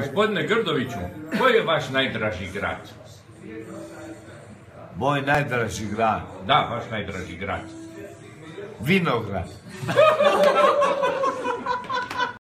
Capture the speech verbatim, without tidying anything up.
Gospodine Grdoviću, koji je vaš najdraži grad? Moj najdraži grad? Da, vaš najdraži grad. Vinograd.